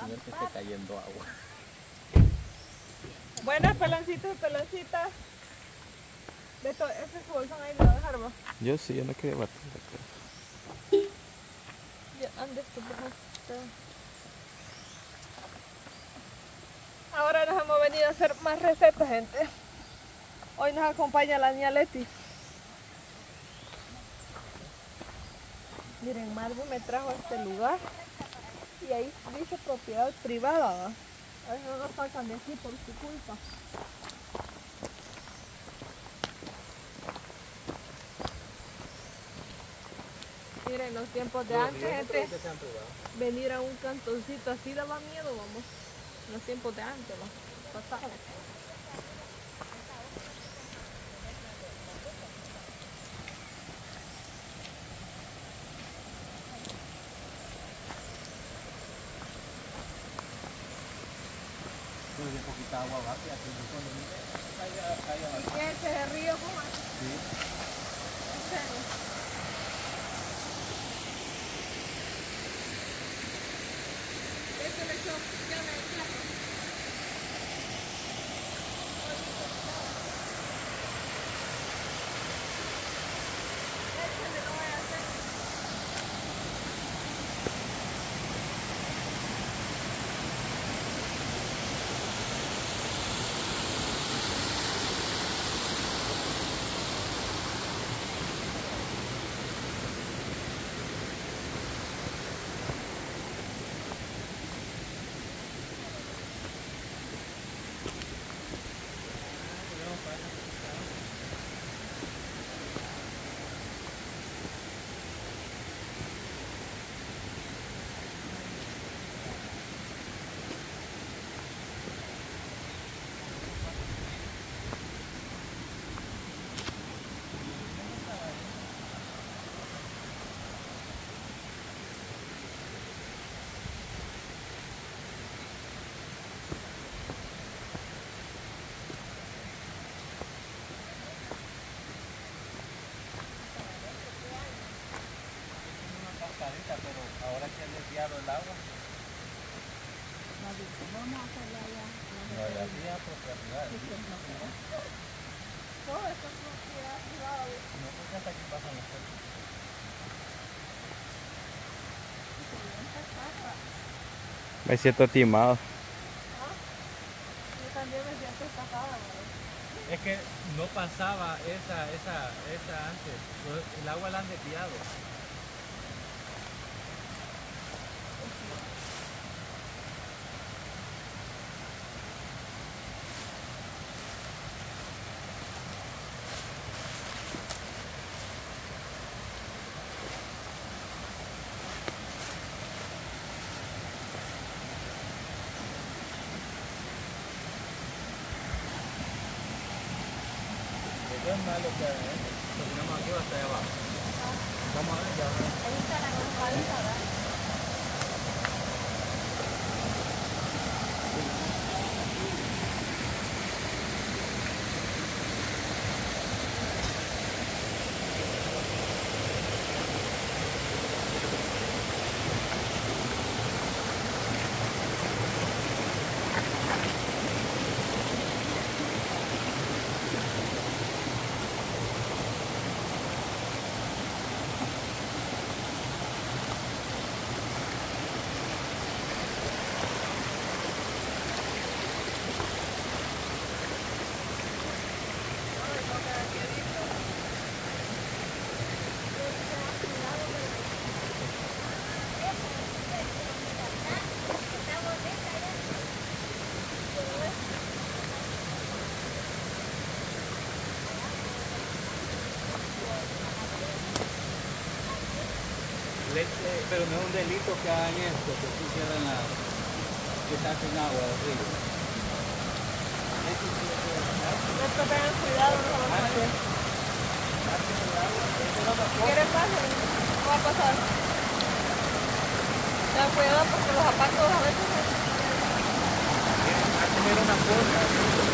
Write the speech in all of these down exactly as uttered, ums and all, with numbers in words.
tener que esté cayendo agua. Buenas, peloncitos y peloncitas. Beto, ese es su bolsón ahí, ¿lo va a dejar vos? Yo sí, yo no quería batir. Ya, andes tú, por favor. Ahora nos hemos venido a hacer más recetas, gente. Hoy nos acompaña la niña Leti. Miren, Marvo me trajo a este lugar y ahí dice propiedad privada. Ahí no nos sacan de aquí por su culpa. Miren, los tiempos de antes, gente, venir a un cantoncito así daba miedo, vamos. Los tiempos de antes, ¿no? Pasaba. Pues de poquita agua va, que aquí no cuando viene, ¿Y qué? ¿Ese río cómo es? sí. ¿En serio? Este le echó llave de carro. Échale, no vaya a hacer. Pero ahora que han desviado el agua, No, vamos a hacerle allá. no hay había propiedad. Todo esto es propiedad privada. No, porque hasta aquí pasan las cosas. Me siento timado. ¿Ah? Yo también me siento estafada, ¿verdad? Es que no pasaba esa, esa, esa antes. El agua la han desviado. Eso es malo que hagan eso. Terminamos aquí hasta allá abajo. Vamos a ver ya. Ahí está la normalidad, ¿verdad? Pero no es un delito que hagan esto, que si cierran la, que saquen agua del río. Esto tengan cuidado, no se van a caer. ¿Quieres pasar? No va a pasar. Ten cuidado porque los zapatos a veces se... A comer una cosa.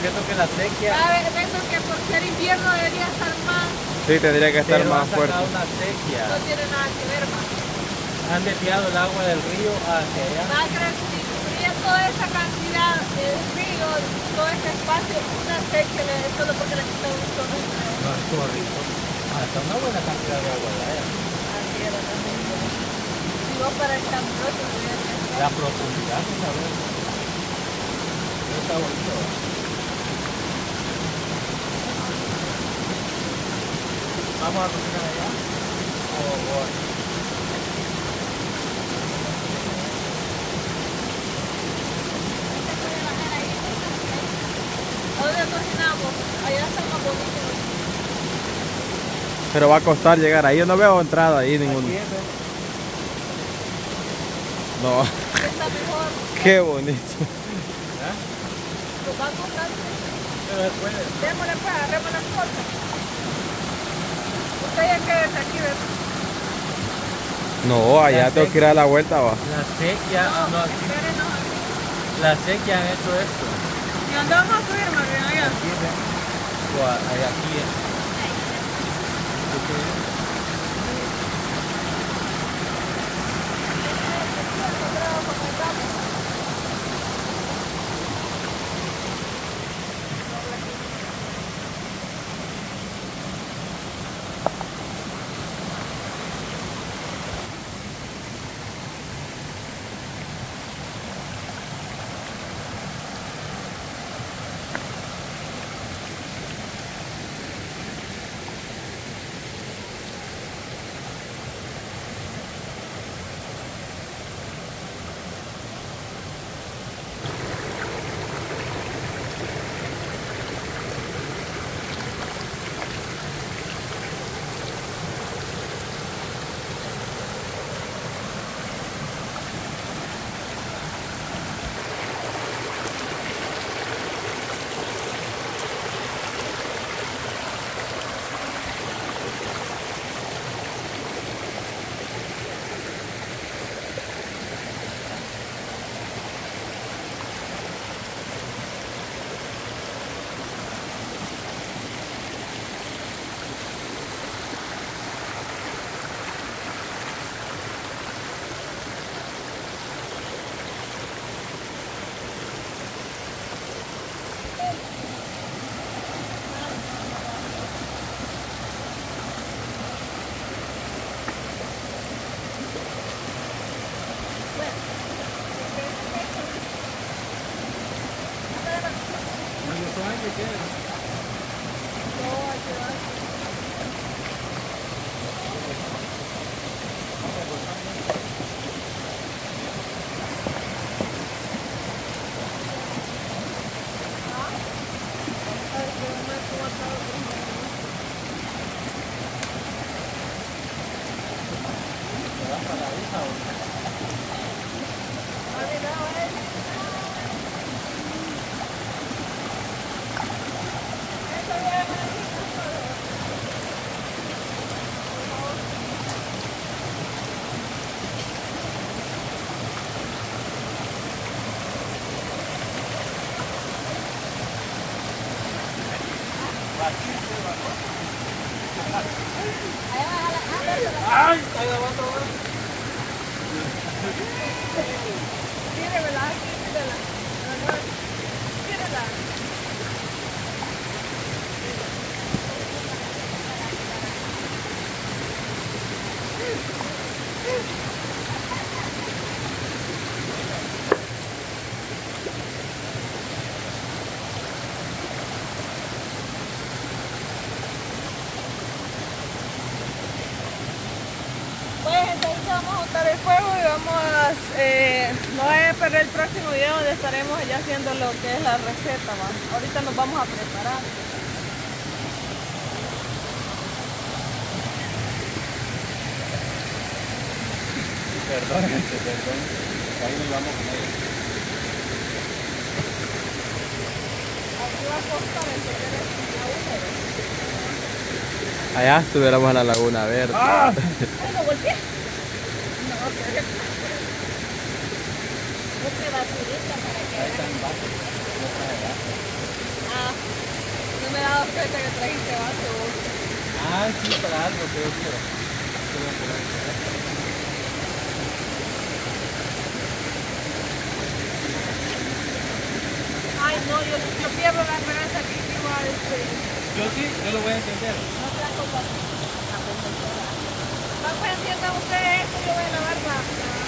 siento que la sequía... ¿Sabes? Pienso que por ser invierno debería estar más... Sí, tendría que estar pero más han sacado fuerte. una sequía. No tiene nada que ver más. Han desviado el agua del río hacia allá. Va a creer que si cubría toda esa cantidad de río, todo ese espacio, una sequía, le- solo porque le quitaron un chorrito. No, es correcto. Hasta una buena cantidad de agua allá. Así era también. Si no para el cambroso, La profundidad, ¿sabes? No está bonito. ¿Vamos a cocinar allá? ¿O, o aquí? ¿a dónde cocinamos? Allá está más bonito. Pero va a costar llegar ahí. Yo no veo entrada ahí ninguno. Aquí es, ¿ves? No. Está mejor. Qué bonito. ¿Ah? Pues va a comprar. Pero después, Démosle pues, agarremos las cosas. Usted ya quédese aquí, ¿verdad? No, allá tengo que ir a la vuelta, va. la sequía, No, no, aquí, espérenos aquí. la sequía han hecho esto. ¿Y dónde vamos a subir, María? Allá. Aquí, ¿ves? O a- ahí, aquí es. Aquí es. ¿Qué quieres? No, hay que dar. Ay, que no me como atado con ¿Te vas para la hija o no? Ah, mira, a ver. Eso ya es para mí. ¡Ay! Está grabando ahora. Tíremela, aquí, tírela. Tírela. Pues entonces vamos a juntar el fuego y vamos a, eh, no vayan a perder el próximo video donde estaremos ya haciendo lo que es la receta, ¿va? Ahorita nos vamos a preparar. Perdón, gente, perdón. Ahí nos vamos con ellos. Aquí va a costar el tener la húmeda. Allá estuviéramos en la Laguna Verde. ¡Ah! Ay, lo golpeé. No, pero... Busque basurita para que... Ahí están vasos. No trae vasos. Ah, Ah, no me he dado cuenta que trajiste vaso. Ah, sí, para algo, pero quiero. Quiero por ahí. Ay, no, yo, yo pierdo la esperanza que igual este, Yo sí, yo lo voy a entender. No te acompañes. no pues entiendan ustedes esto, yo voy a lavar la... la-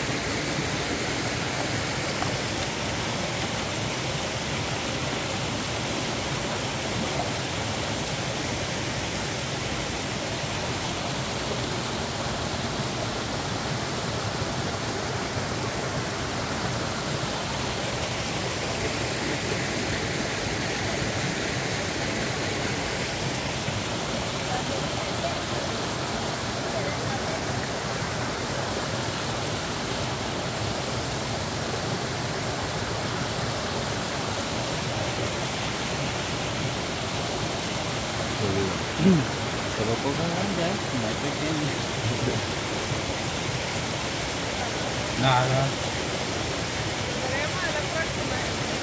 Solo poco grande, no hay pequeño. Nada. Veremos a la próxima.